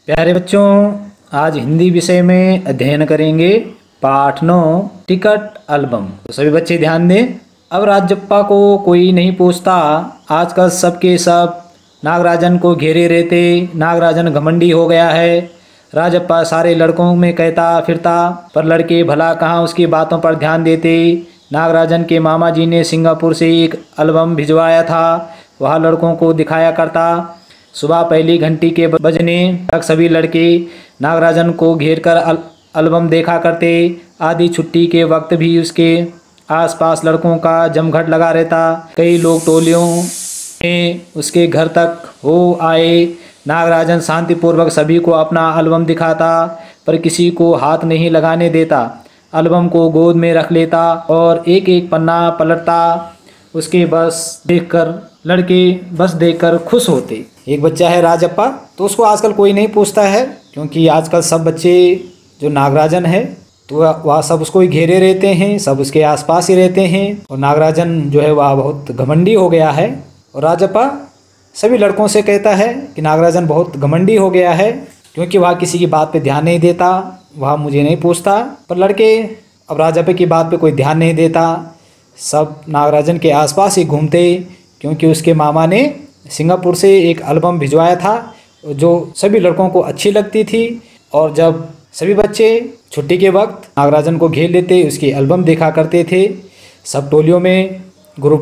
प्यारे बच्चों, आज हिंदी विषय में अध्ययन करेंगे पाठ 9 टिकट एल्बम। तो सभी बच्चे ध्यान दें। अब राजप्पा को कोई नहीं पूछता, आजकल सबके सब नागराजन को घेरे रहते। नागराजन घमंडी हो गया है। राजप्पा सारे लड़कों में कहता फिरता, पर लड़के भला कहाँ उसकी बातों पर ध्यान देते। नागराजन के मामा जी ने सिंगापुर से एक एल्बम भिजवाया था, वह लड़कों को दिखाया करता। सुबह पहली घंटी के बजने तक सभी लड़के नागराजन को घेरकर एल्बम देखा करते। आधी छुट्टी के वक्त भी उसके आसपास लड़कों का जमघट लगा रहता। कई लोग टोलियों में उसके घर तक हो आए। नागराजन शांतिपूर्वक सभी को अपना एल्बम दिखाता, पर किसी को हाथ नहीं लगाने देता। एल्बम को गोद में रख लेता और एक एक पन्ना पलटता। उसके लड़के बस देखकर खुश होते। एक बच्चा है राजप्पा, तो उसको आजकल कोई नहीं पूछता है, क्योंकि आजकल सब बच्चे जो नागराजन है तो वह सब उसको ही घेरे रहते हैं, सब उसके आसपास ही रहते हैं। और नागराजन जो है वह बहुत घमंडी हो गया है। और राजप्पा सभी लड़कों से कहता है कि नागराजन बहुत घमंडी हो गया है, क्योंकि वह किसी की बात पे ध्यान नहीं देता, वह मुझे नहीं पूछता। पर लड़के अब राजप्पा की बात पे कोई ध्यान नहीं देता, सब नागराजन के आसपास ही घूमते, क्योंकि उसके मामा ने सिंगापुर से एक एल्बम भिजवाया था जो सभी लड़कों को अच्छी लगती थी। और जब सभी बच्चे छुट्टी के वक्त नागराजन को घेर लेते, उसकी एल्बम देखा करते थे। सब टोलियों में ग्रुप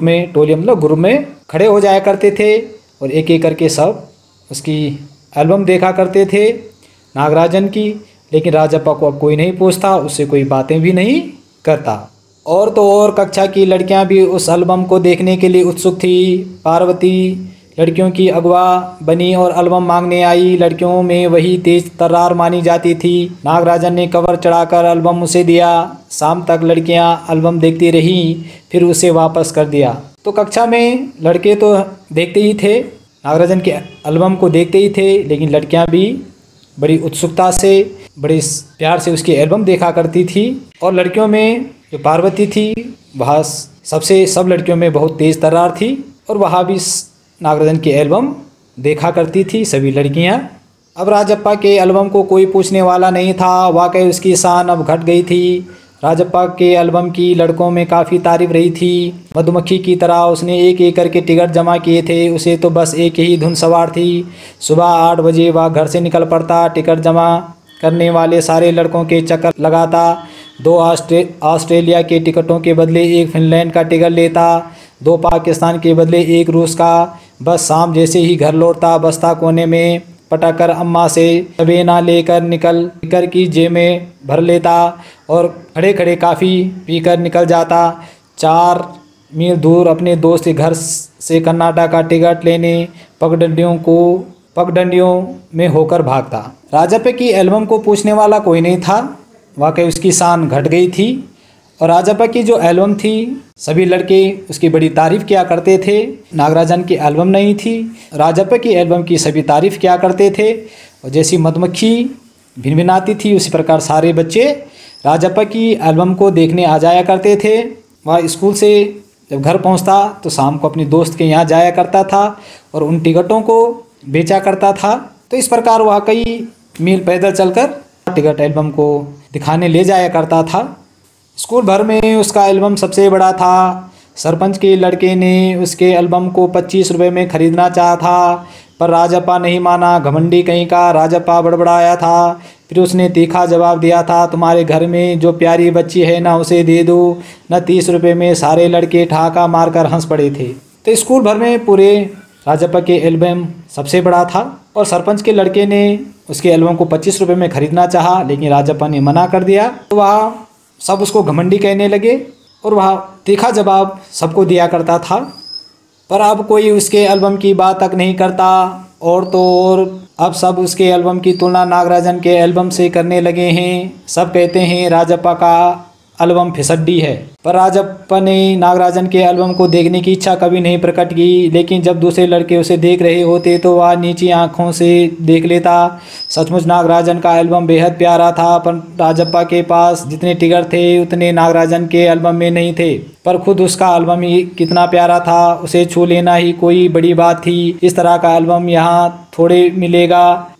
में खड़े हो जाया करते थे और एक एक करके सब उसकी एल्बम देखा करते थे नागराजन की। लेकिन राजप्पा को अब कोई नहीं पूछता, उससे कोई बातें भी नहीं करता। और तो और कक्षा की लड़कियां भी उस एल्बम को देखने के लिए उत्सुक थी। पार्वती लड़कियों की अगवा बनी और एल्बम मांगने आई। लड़कियों में वही तेज तर्रार मानी जाती थी। नागराजन ने कवर चढ़ाकर एल्बम उसे दिया। शाम तक लड़कियां एल्बम देखती रहीं, फिर उसे वापस कर दिया। तो कक्षा में लड़के तो देखते ही थे, नागराजन के एल्बम को देखते ही थे, लेकिन लड़कियां भी बड़ी उत्सुकता से बड़े प्यार से उसकी एल्बम देखा करती थी। और लड़कियों में जो पार्वती थी वह सब लड़कियों में बहुत तेज़ तर्रार थी, और वह भी नागराजन की एल्बम देखा करती थी सभी लड़कियां। अब राजप्पा के एल्बम को कोई पूछने वाला नहीं था। वाकई उसकी शान अब घट गई थी। राजप्पा के एल्बम की लड़कों में काफ़ी तारीफ रही थी। मधुमक्खी की तरह उसने एक एक करके टिकट जमा किए थे। उसे तो बस एक ही धुन सवार थी। सुबह 8 बजे वह घर से निकल पड़ता। टिकट जमा करने वाले सारे लड़कों के चक्कर लगाता। 2 ऑस्ट्रेलिया के टिकटों के बदले एक फिनलैंड का टिकट लेता, 2 पाकिस्तान के बदले एक रूस का। बस शाम जैसे ही घर लौटता, बस्ता कोने में पटक कर अम्मा से सबेना लेकर निकल की जेब में भर लेता और खड़े खड़े काफ़ी पीकर निकल जाता। 4 मील दूर अपने दोस्त के घर से कर्नाटक का टिकट लेने पगडंडियों में होकर भागता। राजप्पा की एल्बम को पूछने वाला कोई नहीं था। वाकई उसकी शान घट गई थी। और राजप्पा की जो एल्बम थी सभी लड़के उसकी बड़ी तारीफ़ किया करते थे। नागराजन की एल्बम नहीं थी, राजप्पा की एल्बम की सभी तारीफ़ किया करते थे। और जैसी मधुमक्खी भिनभिनाती थी, उसी प्रकार सारे बच्चे राजप्पा की एल्बम को देखने आ जाया करते थे। वह स्कूल से जब घर पहुंचता तो शाम को अपने दोस्त के यहाँ जाया करता था और उन टिकटों को बेचा करता था। तो इस प्रकार वह कई मील पैदल चलकर टिकट एल्बम को दिखाने ले जाया करता था। स्कूल भर में उसका एल्बम सबसे बड़ा था। सरपंच के लड़के ने उसके एल्बम को 25 रुपये में ख़रीदना चाहा था, पर राजप्पा नहीं माना। घमंडी कहीं का राजप्पा बड़बड़ाया था। फिर उसने तीखा जवाब दिया था, तुम्हारे घर में जो प्यारी बच्ची है ना उसे दे दो न 30 रुपये में। सारे लड़के ठहाका मारकर हंस पड़े थे। तो स्कूल भर में पूरे राजप्पा के एल्बम सबसे बड़ा था। और सरपंच के लड़के ने उसके एल्बम को 25 रुपये में ख़रीदना चाहा, लेकिन राजप्पा ने मना कर दिया। तो वह सब उसको घमंडी कहने लगे और वह तीखा जवाब सबको दिया करता था। पर अब कोई उसके एल्बम की बात तक नहीं करता। और तो और अब सब उसके एल्बम की तुलना नागराजन के एल्बम से करने लगे हैं। सब कहते हैं राजप्पा का एल्बम फिसड्डी है। पर राजप्पा ने नागराजन के एल्बम को देखने की इच्छा कभी नहीं प्रकट की। लेकिन जब दूसरे लड़के उसे देख रहे होते तो वह नीची आंखों से देख लेता। सचमुच नागराजन का एल्बम बेहद प्यारा था, पर राजप्पा के पास जितने टिकट थे उतने नागराजन के एल्बम में नहीं थे। पर खुद उसका एल्बम ही कितना प्यारा था, उसे छू लेना ही कोई बड़ी बात थी। इस तरह का एल्बम यहाँ थोड़े मिलेगा।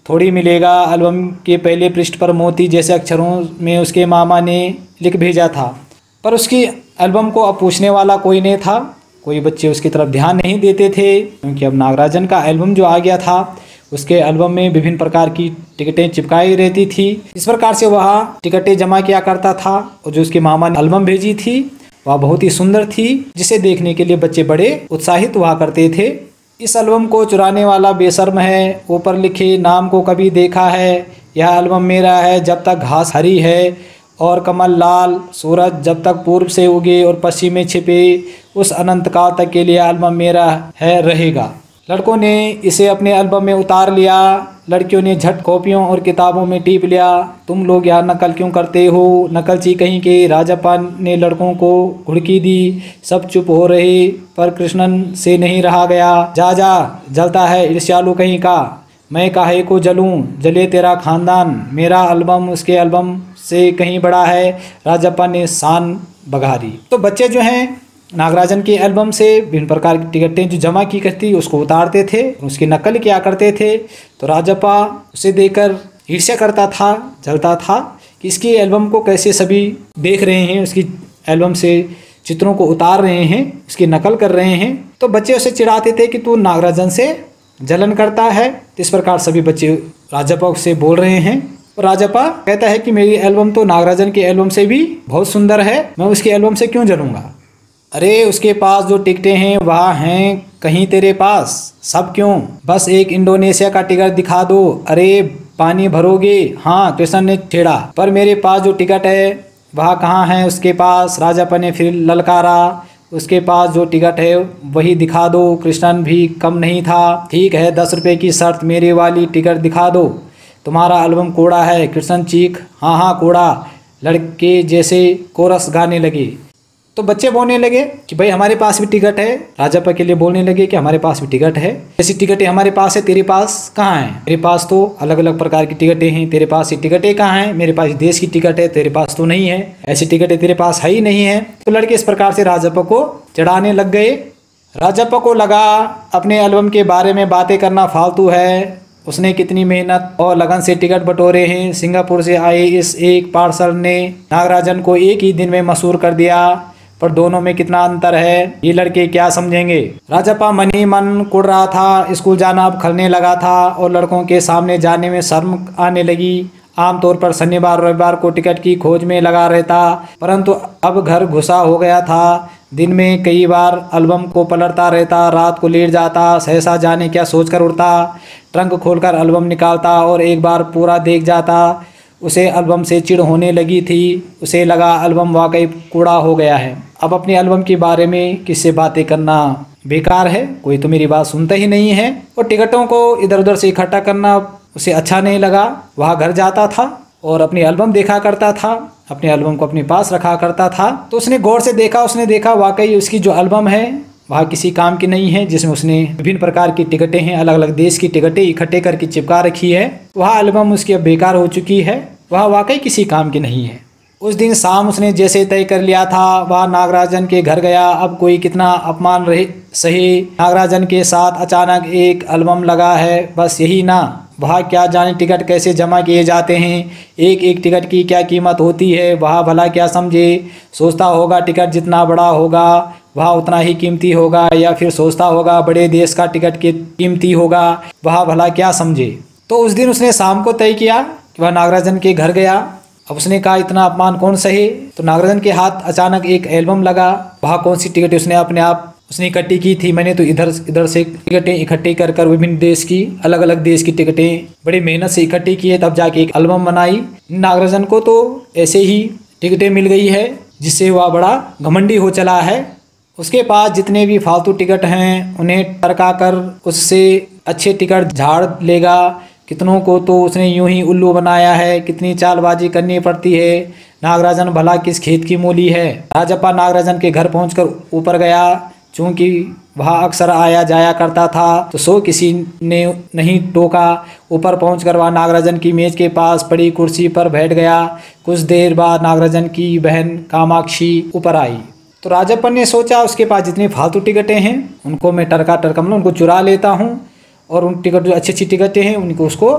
थोड़ी मिलेगा। एल्बम के पहले पृष्ठ पर मोती जैसे अक्षरों में उसके मामा ने लिख भेजा था, पर उसकी एल्बम को अब पूछने वाला कोई नहीं था। कोई बच्चे उसकी तरफ ध्यान नहीं देते थे, क्योंकि अब नागराजन का एल्बम जो आ गया था, उसके एल्बम में विभिन्न प्रकार की टिकटें चिपकाई रहती थी। इस प्रकार से वह टिकटें जमा किया करता था, और जो उसके मामा ने एल्बम भेजी थी वह बहुत ही सुंदर थी, जिसे देखने के लिए बच्चे बड़े उत्साहित हुआ करते थे। इस एल्बम को चुराने वाला बेशर्म है, ऊपर लिखे नाम को कभी देखा है, यह एल्बम मेरा है जब तक घास हरी है और कमल लाल, सूरज जब तक पूर्व से उगे और पश्चिम में छिपे, उस अनंत काल तक के लिए एल्बम मेरा है रहेगा। लड़कों ने इसे अपने एल्बम में उतार लिया, लड़कियों ने झट कॉपियों और किताबों में टीप लिया। तुम लोग यार नकल क्यों करते हो, नकलची कहीं के। राजप्पा ने लड़कों को घुड़की दी। सब चुप हो रहे, पर कृष्णन से नहीं रहा गया। जा जा, जलता है ईर्ष्यालु कहीं का, मैं काहे को जलूं, जले तेरा खानदान, मेरा एल्बम उसके एल्बम से कहीं बड़ा है। राजप्पा ने शान बघारी। तो बच्चे जो हैं नागराजन के एल्बम से विभिन्न प्रकार की टिकटें जो जमा की करती उसको उतारते थे, उसकी नकल किया करते थे। तो राजप्पा उसे देखकर ईर्ष्या करता था, जलता था कि इसकी एल्बम को कैसे सभी देख रहे हैं, उसकी एल्बम से चित्रों को उतार रहे हैं, उसकी नकल कर रहे हैं। तो बच्चे उसे चिढ़ाते थे कि तू नागराजन से जलन करता है। इस प्रकार सभी बच्चे राजप्पा से बोल रहे हैं। और राजप्पा कहता है कि मेरी एल्बम तो नागराजन के एल्बम से भी बहुत सुंदर है, मैं उसकी एल्बम से क्यों जलूंगा। अरे उसके पास जो टिकटें हैं वह हैं कहीं तेरे पास, सब क्यों, बस एक इंडोनेशिया का टिकट दिखा दो। अरे पानी भरोगे, हाँ कृष्ण ने छेड़ा, पर मेरे पास जो टिकट है वह कहाँ है उसके पास। राजप्पा ने फिर ललकारा, उसके पास जो टिकट है वही दिखा दो। कृष्णन भी कम नहीं था। ठीक है, 10 रुपये की शर्त, मेरे वाली टिकट दिखा दो, तुम्हारा एल्बम कोड़ा है। कृष्णन चीख, हाँ हाँ कोड़ा। लड़के जैसे कोरस गाने लगे। तो बच्चे बोलने लगे कि भाई हमारे पास भी टिकट है। राजप्पा के लिए बोलने लगे कि हमारे पास भी टिकट है, ऐसी टिकटें हमारे पास है, तेरे पास कहाँ है। मेरे पास तो अलग अलग प्रकार की टिकटें हैं, तेरे पास ये टिकटें कहाँ हैं। मेरे पास देश की टिकट है, तेरे पास तो नहीं है, ऐसी टिकटें तेरे पास है ही नहीं है। तो लड़के इस प्रकार से राजप्पा को चिढ़ाने लग गए। राजप्पा को लगा अपने एल्बम के बारे में बातें करना फालतू है। उसने कितनी मेहनत और लगन से टिकट बटोरे हैं। सिंगापुर से आए इस एक पार्सल ने नागराजन को एक ही दिन में मशहूर कर दिया, पर दोनों में कितना अंतर है, ये लड़के क्या समझेंगे। राजप्पा मन ही मन कुड़ रहा था। स्कूल जाना अब खलने लगा था और लड़कों के सामने जाने में शर्म आने लगी। आमतौर पर शनिवार रविवार को टिकट की खोज में लगा रहता, परंतु अब घर घुसा हो गया था। दिन में कई बार एल्बम को पलटता रहता, रात को लेट जाता, सहसा जाने क्या सोचकर उठता, ट्रंक खोलकर एल्बम निकालता और एक बार पूरा देख जाता। उसे एल्बम से चिढ़ होने लगी थी। उसे लगा एल्बम वाकई कूड़ा हो गया है। अब अपने एल्बम के बारे में किससे बातें करना बेकार है, कोई तो मेरी बात सुनता ही नहीं है। और टिकटों को इधर उधर से इकट्ठा करना उसे अच्छा नहीं लगा। वह घर जाता था और अपनी एल्बम देखा करता था, अपने एल्बम को अपने पास रखा करता था। तो उसने गौर से देखा, उसने देखा वाकई उसकी जो एल्बम है वह किसी काम की नहीं है, जिसमें उसने विभिन्न प्रकार की टिकटें हैं, अलग अलग देश की टिकटें इकट्ठे करके चिपका रखी है। वह एल्बम उसकी अब बेकार हो चुकी है, वह वाकई किसी काम की नहीं है। उस दिन शाम उसने जैसे तय कर लिया था, वह नागराजन के घर गया। अब कोई कितना अपमान रहे सही, नागराजन के साथ अचानक एक एल्बम लगा है, बस यही ना। वह क्या जाने टिकट कैसे जमा किए जाते हैं, एक एक टिकट की क्या कीमत होती है, वह भला क्या समझे। सोचता होगा टिकट जितना बड़ा होगा वह उतना ही कीमती होगा, या फिर सोचता होगा बड़े देश का टिकट कीमती होगा, वह भला क्या समझे। तो उस दिन उसने शाम को तय किया कि वह नागराजन के घर गया। अब उसने कहा इतना अपमान कौन सहे। तो नागराजन के हाथ अचानक एक एल्बम लगा। वह कौन सी टिकट उसने अपने आप उसने इकट्ठी की थी, मैंने तो इधर से टिकटें इकट्ठी कर कर विभिन्न देश की, अलग अलग देश की टिकटें बड़ी मेहनत से इकट्ठी की है, तब जाके एक एल्बम बनाई। नागराजन को तो ऐसे ही टिकटें मिल गई है, जिससे वह बड़ा घमंडी हो चला है। उसके पास जितने भी फालतू टिकट हैं उन्हें टरका कर उससे अच्छे टिकट झाड़ लेगा। कितनों को तो उसने यूं ही उल्लू बनाया है, कितनी चालबाजी करनी पड़ती है। नागराजन भला किस खेत की मूली है। राजप्पा नागराजन के घर पहुंचकर ऊपर गया। चूंकि वह अक्सर आया जाया करता था तो सो किसी ने नहीं टोका। ऊपर पहुंचकर वह नागराजन की मेज के पास पड़ी कुर्सी पर बैठ गया। कुछ देर बाद नागराजन की बहन कामाक्षी ऊपर आई। तो राजप्पा ने सोचा उसके पास जितनी फालतू टिकटें हैं उनको मैं टरका मतलब उनको चुरा लेता हूँ, और उन टिकट जो अच्छी अच्छी टिकटें हैं उनको उसको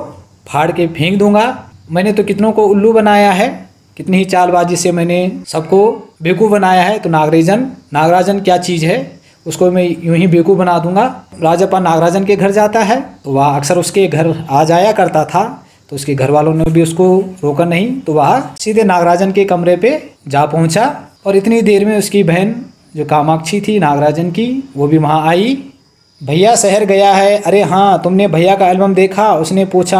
फाड़ के फेंक दूंगा। मैंने तो कितनों को उल्लू बनाया है, कितनी ही चालबाजी से मैंने सबको बेवकूफ़ बनाया है। तो नागराजन क्या चीज़ है, उसको मैं यूं ही बेवकूफ़ बना दूंगा। राजप्पा नागराजन के घर जाता है तो वह अक्सर उसके घर आ जाया करता था। तो उसके घर वालों ने भी उसको रोका नहीं, तो वह सीधे नागराजन के कमरे पे जा पहुंचा। और इतनी देर में उसकी बहन जो कामाक्षी थी नागराजन की, वो भी वहाँ आई। भैया शहर गया है। अरे हाँ, तुमने भैया का एल्बम देखा? उसने पूछा।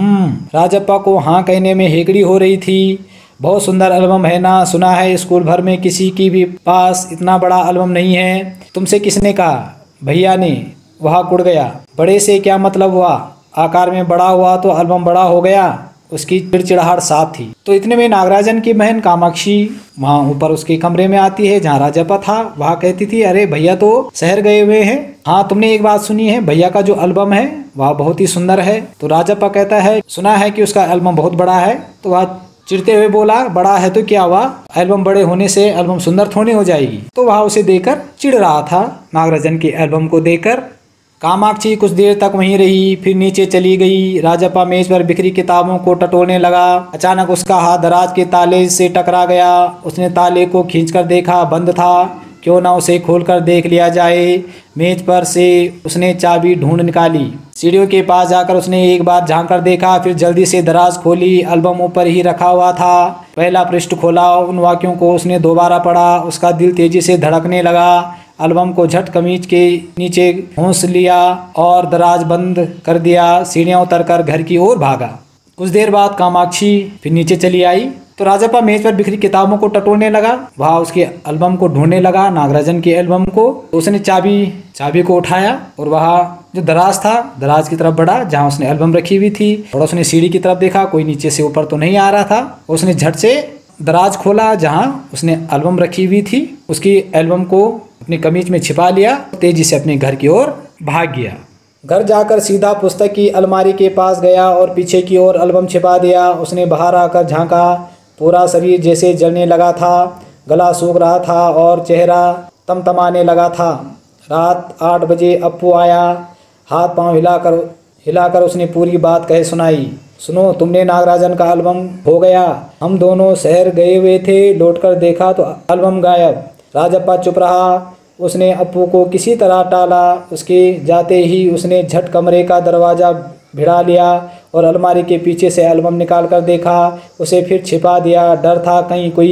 राजप्पा को हाँ कहने में हेकड़ी हो रही थी। बहुत सुंदर एल्बम है ना, सुना है स्कूल भर में किसी की भी पास इतना बड़ा एल्बम नहीं है। तुमसे किसने कहा? भैया ने। वह कुड़ गया। बड़े से क्या मतलब हुआ? आकार में बड़ा हुआ तो एल्बम बड़ा हो गया। उसकी चिड़चिड़ाहट साफ थी। तो इतने में नागराजन की बहन कामाक्षी वहाँ ऊपर उसके कमरे में आती है जहाँ राजप्पा था। वहाँ कहती थी, अरे भैया तो शहर गए हुए हैं। हाँ, तुमने एक बात सुनी है? भैया का जो एल्बम है वह बहुत ही सुंदर है। तो राजप्पा कहता है, सुना है कि उसका एल्बम बहुत बड़ा है। तो वह चिढ़ते हुए बोला, बड़ा है तो क्या हुआ, एल्बम बड़े होने से एल्बम सुंदर थोड़ी हो जाएगी। तो वह उसे देकर चिढ़ रहा था, नागराजन के एल्बम को देखकर। कामाक्षी कुछ देर तक वहीं रही, फिर नीचे चली गई। राजप्पा मेज पर बिखरी किताबों को टटोलने लगा। अचानक उसका हाथ दराज के ताले से टकरा गया। उसने ताले को खींचकर देखा, बंद था। क्यों ना उसे खोलकर देख लिया जाए। मेज पर से उसने चाबी ढूंढ निकाली। सीढ़ियों के पास जाकर उसने एक बार झांक कर देखा, फिर जल्दी से दराज खोली। एल्बम ऊपर ही रखा हुआ था। पहला पृष्ठ खोला, उन वाक्यों को उसने दोबारा पढ़ा। उसका दिल तेजी से धड़कने लगा। एल्बम को झट कमीज के नीचे घोंस लिया और दराज बंद कर दिया। सीढ़ियां उतरकर घर की ओर भागा। कुछ देर बाद कामाक्षी फिर नीचे चली आई तो राजप्पा मेज पर बिखरी किताबों को टटोलने लगा। वह उसके एल्बम को ढूंढने लगा, नागराजन के एल्बम को। तो उसने चाबी को उठाया और वह जो दराज था, दराज की तरफ बढ़ा जहाँ उसने एल्बम रखी हुई थी। थोड़ा उसने सीढ़ी की तरफ देखा, कोई नीचे से ऊपर तो नहीं आ रहा था। उसने झट से दराज खोला जहाँ उसने एल्बम रखी हुई थी। उसकी एल्बम को अपनी कमीज में छिपा लिया, तेजी से अपने घर की ओर भाग गया। घर जाकर सीधा पुस्तक की अलमारी के पास गया और पीछे की ओर एल्बम छिपा दिया। उसने बाहर आकर झांका, पूरा शरीर जैसे जलने लगा था, गला सूख रहा था और चेहरा तमतमाने लगा था। रात 8 बजे अप्पू आया। हाथ पांव हिलाकर उसने पूरी बात कह सुनाई। सुनो, तुमने नागराजन का एल्बम खो गया। हम दोनों शहर गए हुए थे, लौटकर देखा तो एल्बम गायब। राजप्पा चुप रहा। उसने अप्पू को किसी तरह टाला। उसके जाते ही उसने झट कमरे का दरवाज़ा भिड़ा लिया और अलमारी के पीछे से एल्बम निकाल कर देखा। उसे फिर छिपा दिया। डर था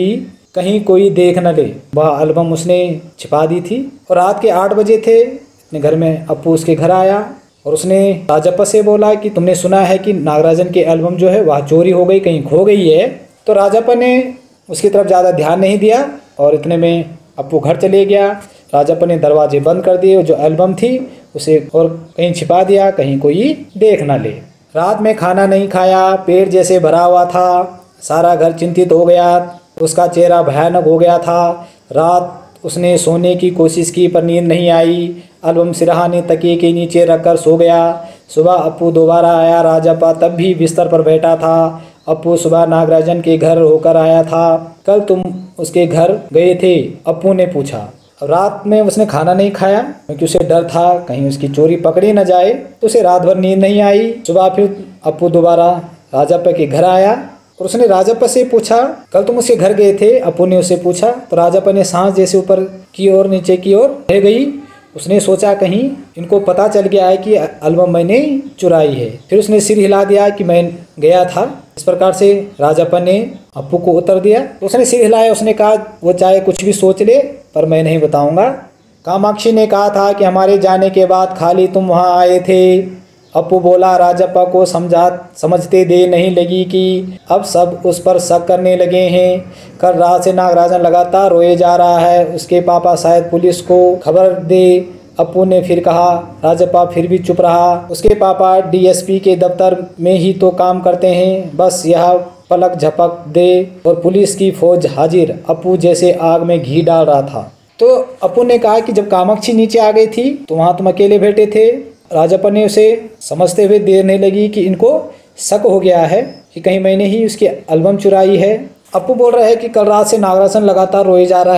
कहीं कोई देख न ले। वह एल्बम उसने छिपा दी थी। और रात के 8 बजे थे। अपने घर में अप्पू उसके घर आया और उसने राजप्पा से बोला कि तुमने सुना है कि नागराजन की एल्बम जो है वह चोरी हो गई, कहीं खो गई है। तो राजप्पा ने उसकी तरफ ज़्यादा ध्यान नहीं दिया और इतने में अप्पू घर चले गया। राजप्पा ने दरवाजे बंद कर दिए। जो एल्बम थी उसे और कहीं छिपा दिया, कहीं कोई देख ना ले। रात में खाना नहीं खाया, पेट जैसे भरा हुआ था। सारा घर चिंतित हो गया। उसका चेहरा भयानक हो गया था। रात उसने सोने की कोशिश की पर नींद नहीं आई। एल्बम सिरहाने तकिए के नीचे रखकर सो गया। सुबह अप्पू दोबारा आया। राजप्पा तब भी बिस्तर पर बैठा था। अप्पू सुबह नागराजन के घर होकर आया था। कल तुम उसके घर गए थे? अप्पू ने पूछा। रात में उसने खाना नहीं खाया क्योंकि उसे डर था कहीं उसकी चोरी पकड़ी न जाए, तो उसे रात भर नींद नहीं आई। सुबह फिर अप्पू दोबारा राजप्पा के घर आया और उसने राजप्पा से पूछा, कल तुम उसके घर गए थे? अप्पू ने उससे पूछा। तो राजप्पा ने सांस जैसे ऊपर की ओर नीचे की ओर रह गई। उसने सोचा कहीं इनको पता चल गया है कि एल्बम मैंने चुराई है। फिर उसने सिर हिला दिया कि मैं गया था। इस प्रकार से राजप्पा ने अप्पू को उत्तर दिया। तो उसने सिर हिलाया। उसने कहा वो चाहे कुछ भी सोच ले पर मैं नहीं बताऊंगा। कामाक्षी ने कहा था कि हमारे जाने के बाद खाली तुम वहाँ आए थे। अप्पू बोला। राजप्पा को समझते देर नहीं लगी कि अब सब उस पर शक करने लगे हैं। कल रात से नागराजन लगातार रोए जा रहा है। उसके पापा शायद पुलिस को खबर दे। अप्पू ने फिर कहा। राजप्पा फिर भी चुप रहा। उसके पापा डीएसपी के दफ्तर में ही तो काम करते हैं, बस यह पलक झपक दे और पुलिस की फौज हाजिर। अप्पू जैसे आग में घी डाल रहा था। तो अप्पू ने कहा कि जब कामाक्षी नीचे आ गई थी तो वहाँ तुम अकेले बैठे थे। राजप्पा ने उसे समझते हुए देर नहीं लगी कि इनको शक हो गया है कि कहीं मैंने ही उसकी एल्बम चुराई है। अप्पू बोल रहा है कि कल रात से नागराजन लगातार रोए जा रहा है।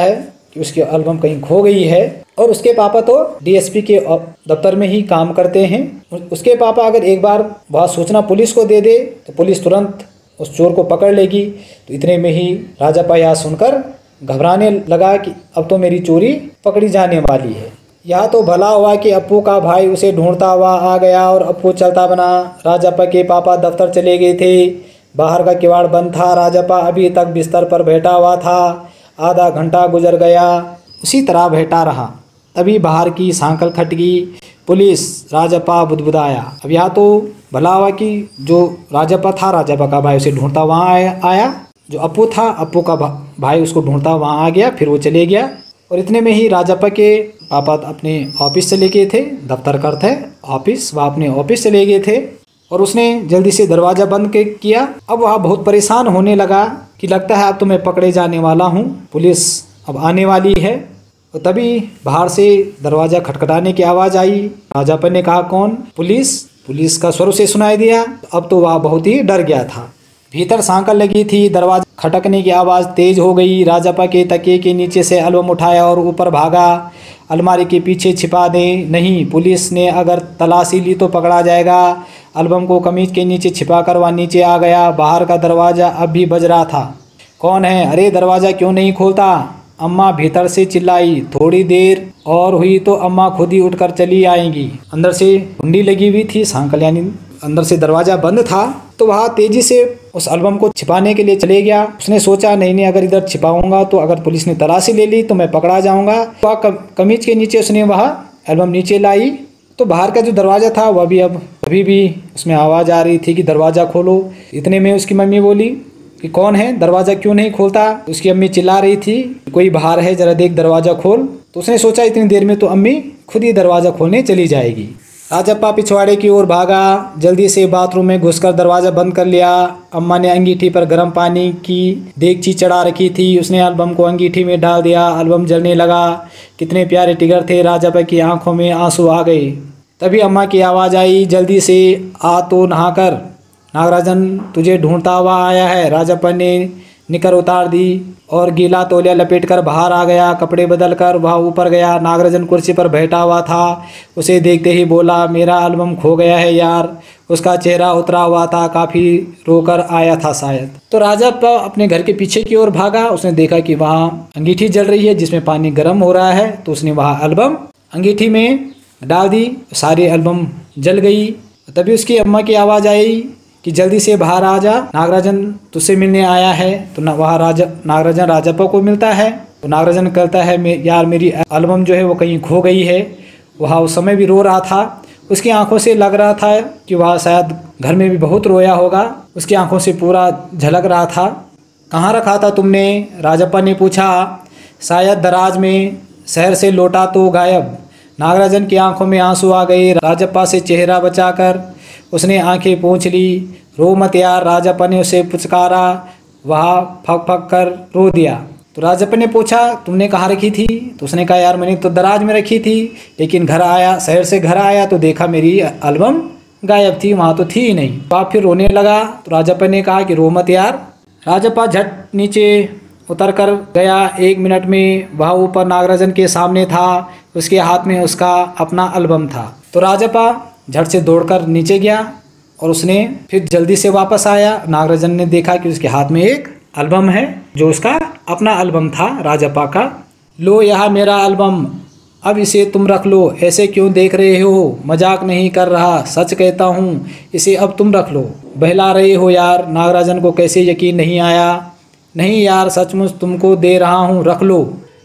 कि उसकी एल्बम कहीं खो गई है। और उसके पापा तो डीएसपी के दफ्तर में ही काम करते हैं। उसके पापा अगर एक बार वह सूचना पुलिस को दे दे तो पुलिस तुरंत उस चोर को पकड़ लेगी। तो इतने में ही राजप्पा यह सुनकर घबराने लगा कि अब तो मेरी चोरी पकड़ी जाने वाली है। यह तो भला हुआ कि अप्पू का भाई उसे ढूंढता हुआ आ गया और अप्पू चलता बना। राजप्पा के पापा दफ्तर चले गए थे। बाहर का किवाड़ बंद था। राजप्पा अभी तक बिस्तर पर बैठा हुआ था। आधा घंटा गुजर गया, उसी तरह बैठा रहा। तभी बाहर की सांकल खटकी। पुलिस। राजप्पा बुदबुदाया। अब यहाँ तो भला हुआ कि जो राजप्पा था, राजप्पा का भाई उसे ढूंढता वहाँ आया। जो अप्पू था, अप्पू का भाई उसको ढूंढता वहाँ आ गया, फिर वो चले गया। और इतने में ही राजप्पा के पापा अपने ऑफिस चले गए थे। दफ्तर करते ऑफिस, वह अपने ऑफिस चले गए थे और उसने जल्दी से दरवाज़ा बंद किया। अब वह बहुत परेशान होने लगा कि लगता है अब तो मैं पकड़े जाने वाला हूँ, पुलिस अब आने वाली है। और तभी बाहर से दरवाज़ा खटखटाने की आवाज़ आई। राजप्पा ने कहा, कौन? पुलिस। पुलिस का स्वर उसे सुनाई दिया। अब तो वह बहुत ही डर गया था। भीतर सांकल लगी थी। दरवाजा खटकने की आवाज़ तेज हो गई। राजप्पा के तकिए के नीचे से एल्बम उठाया और ऊपर भागा। अलमारी के पीछे छिपा दे। नहीं, पुलिस ने अगर तलाशी ली तो पकड़ा जाएगा। एल्बम को कमीज के नीचे छिपा कर वह नीचे आ गया। बाहर का दरवाज़ा अब भी बज रहा था। कौन है? अरे दरवाज़ा क्यों नहीं खोलता? अम्मा भीतर से चिल्लाई। थोड़ी देर और हुई तो अम्मा खुद ही उठकर चली आएंगी। अंदर से कुंडी लगी हुई थी, सांकल यानी अंदर से दरवाज़ा बंद था। तो वह तेजी से उस एल्बम को छिपाने के लिए चले गया। उसने सोचा नहीं अगर इधर छिपाऊंगा तो अगर पुलिस ने तलाशी ले ली तो मैं पकड़ा जाऊंगा। वह कमीज के नीचे उसने वह एल्बम नीचे लाई। तो बाहर का जो दरवाज़ा था वह भी अब अभी भी उसमें आवाज़ आ रही थी कि दरवाज़ा खोलो। इतने में उसकी मम्मी बोली कि कौन है? दरवाज़ा क्यों नहीं खोलता? उसकी अम्मी चिल्ला रही थी, कोई बाहर है, जरा देख दरवाज़ा खोल। तो उसने सोचा इतनी देर में तो अम्मी खुद ही दरवाज़ा खोलने चली जाएगी। राजप्पा पिछवाड़े की ओर भागा। जल्दी से बाथरूम में घुसकर दरवाज़ा बंद कर लिया। अम्मा ने अंगीठी पर गर्म पानी की देगची चढ़ा रखी थी। उसने एल्बम को अंगीठी में डाल दिया। एल्बम जलने लगा। कितने प्यारे टिगर थे। राजप्पा की आंखों में आंसू आ गए। तभी अम्मा की आवाज़ आई, जल्दी से आ तो नहाकर, नागराजन तुझे ढूंढता हुआ आया है। राजप्पा ने निकर उतार दी और गीला तौलिया लपेटकर बाहर आ गया। कपड़े बदलकर वह ऊपर गया। नागराजन कुर्सी पर बैठा हुआ था। उसे देखते ही बोला, मेरा एल्बम खो गया है यार। उसका चेहरा उतरा हुआ था, काफ़ी रोकर आया था शायद। तो राजप्पा अपने घर के पीछे की ओर भागा। उसने देखा कि वहाँ अंगीठी जल रही है जिसमें पानी गर्म हो रहा है। तो उसने वहाँ एल्बम अंगीठी में डाल दी। सारी एल्बम जल गई। तभी उसकी अम्मा की आवाज़ आई कि जल्दी से बाहर आ जा, नागराजन तुझसे मिलने आया है। तो वहाँ नागराजन राजप्पा को मिलता है। तो नागराजन कहता है, यार मेरी एल्बम जो है वो कहीं खो गई है। वह उस समय भी रो रहा था। उसकी आंखों से लग रहा था कि वह शायद घर में भी बहुत रोया होगा। उसकी आंखों से पूरा झलक रहा था। कहाँ रखा था तुमने? राजप्पा ने पूछा। शायद दराज में, शहर से लौटा तो गायब। नागराजन की आंखों में आंसू आ गए। राजप्पा से चेहरा बचाकर उसने आंखें पोंछ ली। रो मत यार, राजप्पा ने उसे पुचकारा। वह फक फक कर रो दिया। तो राजप्पा ने पूछा, तुमने कहाँ रखी थी? तो उसने कहा, यार मैंने तो दराज में रखी थी, लेकिन घर आया, शहर से घर आया तो देखा मेरी एल्बम गायब थी, वहाँ तो थी ही नहीं। बाप फिर रोने लगा। तो राजप्पा ने कहा कि रो मत यार। राजप्पा झट नीचे उतर कर गया। 1 मिनट में वह ऊपर नागराजन के सामने था। उसके हाथ में उसका अपना एल्बम था। तो राजप्पा झट से दौड़कर नीचे गया और उसने फिर जल्दी से वापस आया। नागराजन ने देखा कि उसके हाथ में एक एल्बम है जो उसका अपना एल्बम था राजप्पा का। लो यहाँ मेरा एल्बम, अब इसे तुम रख लो। ऐसे क्यों देख रहे हो? मजाक नहीं कर रहा, सच कहता हूँ, इसे अब तुम रख लो। बहला रहे हो यार। नागराजन को कैसे यकीन नहीं आया। नहीं यार, सचमुच तुमको दे रहा हूँ, रख लो।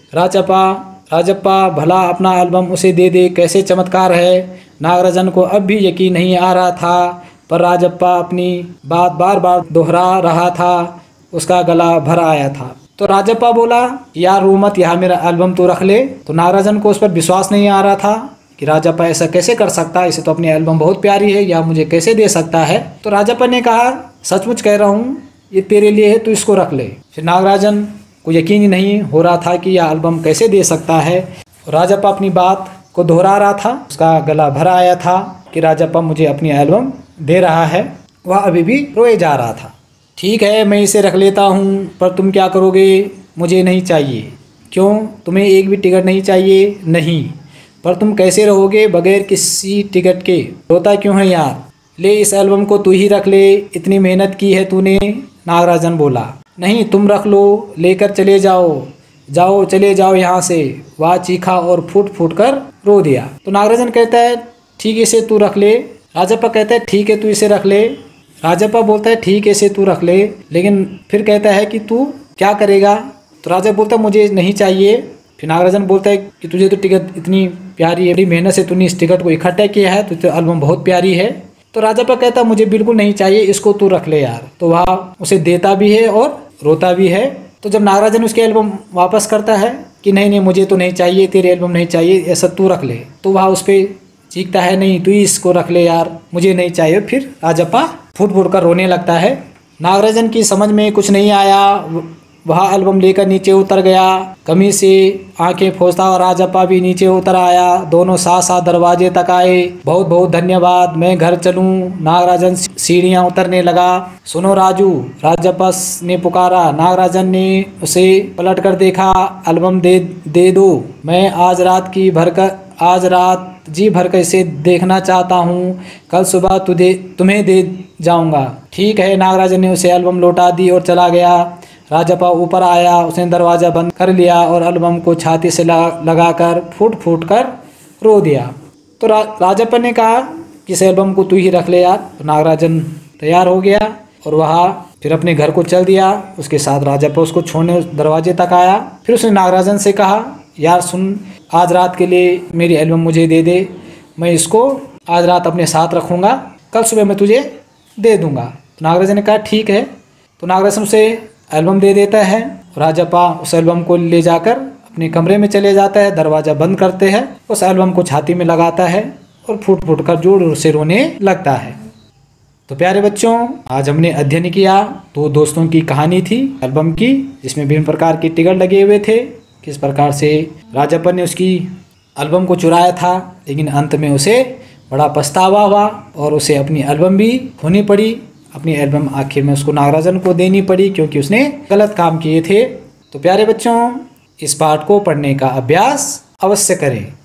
राजप्पा भला अपना एल्बम उसे दे दे, कैसे चमत्कार है। नागराजन को अब भी यकीन नहीं आ रहा था, पर राजप्पा अपनी बात बार बार दोहरा रहा था। उसका गला भर आया था। तो राजप्पा बोला, यार रो मत, यहाँ मेरा एल्बम तो रख ले। तो नागराजन को उस पर विश्वास नहीं आ रहा था कि राजप्पा ऐसा कैसे कर सकता है, इसे तो अपनी एल्बम बहुत प्यारी है, या मुझे कैसे दे सकता है। तो राजप्पा ने कहा, सचमुच कह रहा हूँ, ये तेरे लिए है, तो इसको रख ले। फिर नागराजन को यकीन ही नहीं हो रहा था कि यह एल्बम कैसे दे सकता है। राजप्पा अपनी बात को दोहरा रहा था। उसका गला भरा आया था कि राजप्पा मुझे अपनी एल्बम दे रहा है। वह अभी भी रोए जा रहा था। ठीक है, मैं इसे रख लेता हूँ, पर तुम क्या करोगे? मुझे नहीं चाहिए। क्यों, तुम्हें एक भी टिकट नहीं चाहिए? नहीं, पर तुम कैसे रहोगे बगैर किसी टिकट के? रोता क्यों है यार? ले इस एल्बम को तू ही रख ले, इतनी मेहनत की है तूने। नागराजन बोला, नहीं तुम रख लो, लेकर चले जाओ, जाओ चले जाओ यहाँ से। वह चीखा और फूट फूट कर रो दिया। तो नागराजन कहता है ठीक है इसे तू रख ले। राजप्पा कहता है ठीक है तू इसे रख ले। राजप्पा बोलता है ठीक है इसे तू रख ले, लेकिन फिर कहता है कि तू क्या करेगा? तो राजा बोलता है मुझे नहीं चाहिए। फिर नागराजन बोलता है कि तुझे तो टिकट इतनी प्यारी है, बड़ी मेहनत से तूने इस टिकट को इकट्ठा किया है, तो एल्बम बहुत प्यारी है। तो राजप्पा कहता है मुझे बिल्कुल नहीं चाहिए, इसको तू रख ले यार। तो वह उसे देता भी है और रोता भी है। तो जब नागराजन उसके एल्बम वापस करता है कि नहीं नहीं मुझे तो नहीं चाहिए, तेरे एल्बम नहीं चाहिए, ऐसा तू रख ले, तो वह उस पर चीखता है नहीं तू इसको रख ले यार, मुझे नहीं चाहिए। फिर राजप्पा फूट फूट कर रोने लगता है। नागराजन की समझ में कुछ नहीं आया, वह एल्बम लेकर नीचे उतर गया। कमीज से आंखें पोंछता और राजप्पा भी नीचे उतर आया। दोनों साथ साथ दरवाजे तक आए। बहुत बहुत धन्यवाद, मैं घर चलूं। नागराजन सीढ़ियां उतरने लगा। सुनो राजू, राजप्पा ने पुकारा। नागराजन ने उसे पलट कर देखा। एल्बम दे दो, मैं आज रात जी भरकर इसे देखना चाहता हूँ, कल सुबह तुम्हें दे जाऊंगा। ठीक है। नागराजन ने उसे एल्बम लौटा दी और चला गया। राजप्पा ऊपर आया, उसने दरवाज़ा बंद कर लिया और एल्बम को छाती से लगाकर फूट फूट कर रो दिया। तो राजप्पा ने कहा कि इस एल्बम को तू ही रख ले यार। तो नागराजन तैयार हो गया और वह फिर अपने घर को चल दिया। उसके साथ राजप्पा उसको छोड़ने दरवाजे तक आया। फिर उसने नागराजन से कहा यार सुन, आज रात के लिए मेरी एल्बम मुझे दे दे, मैं इसको आज रात अपने साथ रखूँगा, कल सुबह मैं तुझे दे दूँगा। तो नागराजन ने कहा ठीक है। तो नागराजन उसे एल्बम दे देता है। राजप्पा उस एल्बम को ले जाकर अपने कमरे में चले जाता है, दरवाज़ा बंद करते हैं, उस एल्बम को छाती में लगाता है और फूट फूट कर जोर जोर से रोने लगता है। तो प्यारे बच्चों, आज हमने अध्ययन किया दो दोस्तों की कहानी थी एल्बम की, जिसमें विभिन्न प्रकार के टिकट लगे हुए थे। किस प्रकार से राजप्पा ने उसकी एल्बम को चुराया था, लेकिन अंत में उसे बड़ा पछतावा हुआ और उसे अपनी एल्बम भी खोनी पड़ी। अपनी एल्बम आखिर में उसको नागराजन को देनी पड़ी क्योंकि उसने गलत काम किए थे। तो प्यारे बच्चों, इस पाठ को पढ़ने का अभ्यास अवश्य करें।